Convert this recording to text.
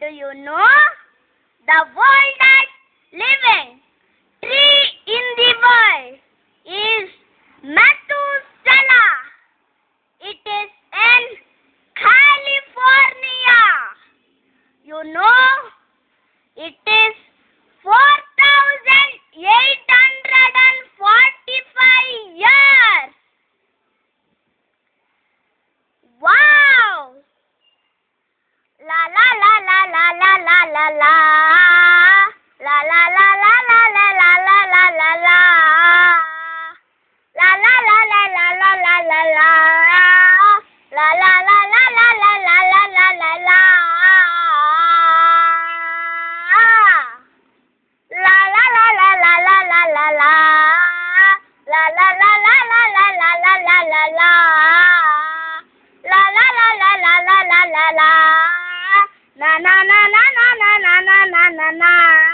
Do you know the oldest living tree in the world is Methuselah? It is in California. You know, it is 4,845 years. Wow! La la la la la la la la la. La la la la la la la la la la la. La la la la la la la la la. La la la la la la la la la la la. La la la la la la la la la. La la la la la la la la la la la. La la la la la la la la la. Na na na na na na na na na na.